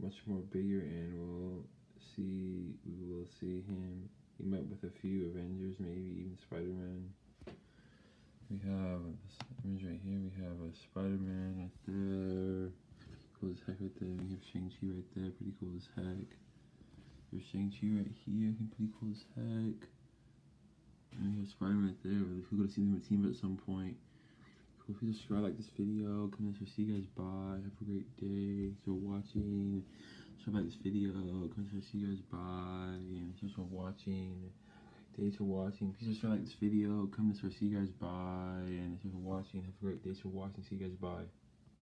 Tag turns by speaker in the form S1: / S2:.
S1: much more bigger, and we will see him. He met with a few Avengers, maybe even SpiderMan. We have this image right here. We have a SpiderMan right there. Cool as heck right there. We have Shang Chi right there. Pretty cool as heck. There's Shang Chi right here. Pretty cool as heck. And we have Spider-Man right there. We're going to see them in a team at some point. Cool. If you subscribe, like this video, come in, so see you guys. Bye. Have a great day. Thanks for watching. Subscribe, like this video. Come in, so see you guys. Bye. And thanks for watching. Thanks for watching. Please subscribe, like this video. Come in, so see you guys. Bye. And thanks for watching. Have a great day. Thanks for watching. See you guys. Bye.